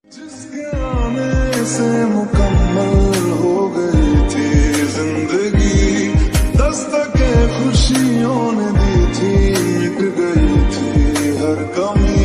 जिसके आने से मुकम्मल हो गई थी जिंदगी, दस्तके खुशियों ने दी थी, मिट गई थी हर कमी।